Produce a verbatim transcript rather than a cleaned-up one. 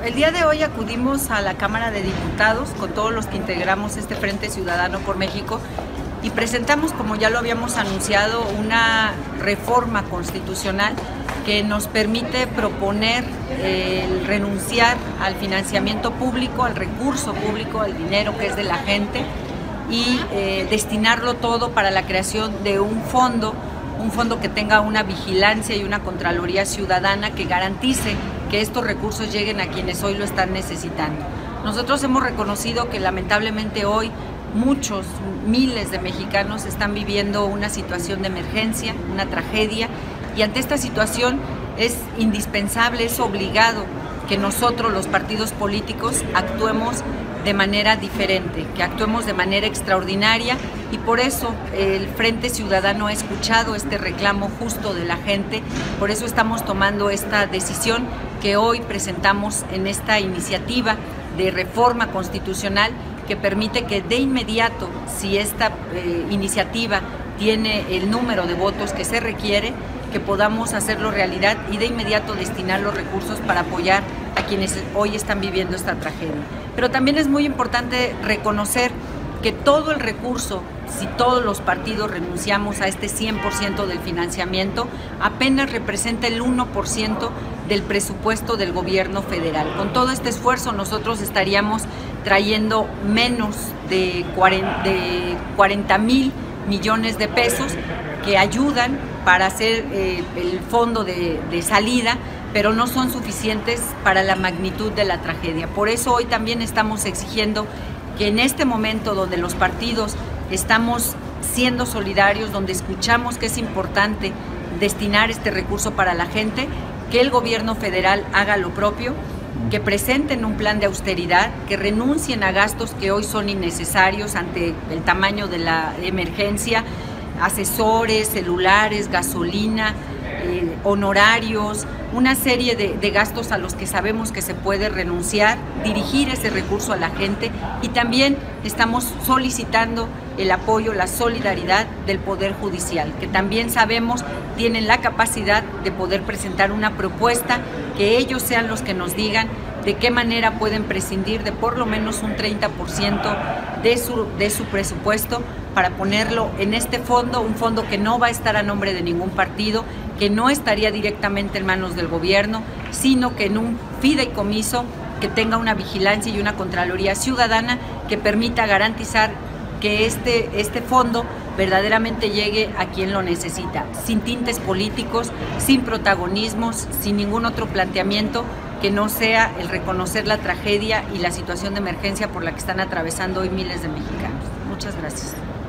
el día de hoy acudimos a la Cámara de Diputados con todos los que integramos este Frente Ciudadano por México y presentamos, como ya lo habíamos anunciado, una reforma constitucional que nos permite proponer eh, el renunciar al financiamiento público, al recurso público, al dinero que es de la gente y eh, destinarlo todo para la creación de un fondo, un fondo que tenga una vigilancia y una contraloría ciudadana que garantice que estos recursos lleguen a quienes hoy lo están necesitando. Nosotros hemos reconocido que lamentablemente hoy muchos, miles de mexicanos están viviendo una situación de emergencia, una tragedia, y ante esta situación es indispensable, es obligado que nosotros, los partidos políticos, actuemos de manera diferente, que actuemos de manera extraordinaria, y por eso el Frente Ciudadano ha escuchado este reclamo justo de la gente, por eso estamos tomando esta decisión que hoy presentamos en esta iniciativa de reforma constitucional que permite que de inmediato, si esta eh, iniciativa tiene el número de votos que se requiere, que podamos hacerlo realidad y de inmediato destinar los recursos para apoyar a quienes hoy están viviendo esta tragedia. Pero también es muy importante reconocer que todo el recurso, si todos los partidos renunciamos a este cien por ciento del financiamiento, apenas representa el uno por ciento del presupuesto del gobierno federal. Con todo este esfuerzo nosotros estaríamos trayendo menos de cuarenta mil millones de pesos que ayudan para hacer eh, el fondo de, de salida, pero no son suficientes para la magnitud de la tragedia. Por eso hoy también estamos exigiendo que en este momento donde los partidos estamos siendo solidarios, donde escuchamos que es importante destinar este recurso para la gente, que el gobierno federal haga lo propio, que presenten un plan de austeridad, que renuncien a gastos que hoy son innecesarios ante el tamaño de la emergencia, asesores, celulares, gasolina, eh, honorarios, una serie de, de gastos a los que sabemos que se puede renunciar, dirigir ese recurso a la gente, y también estamos solicitando el apoyo, la solidaridad del Poder Judicial, que también sabemos tienen la capacidad de poder presentar una propuesta, que ellos sean los que nos digan de qué manera pueden prescindir de por lo menos un treinta por ciento de su, de su presupuesto para ponerlo en este fondo, un fondo que no va a estar a nombre de ningún partido, que no estaría directamente en manos del gobierno, sino que en un fideicomiso que tenga una vigilancia y una contraloría ciudadana que permita garantizar que este, este fondo verdaderamente llegue a quien lo necesita, sin tintes políticos, sin protagonismos, sin ningún otro planteamiento que no sea el reconocer la tragedia y la situación de emergencia por la que están atravesando hoy miles de mexicanos. Muchas gracias.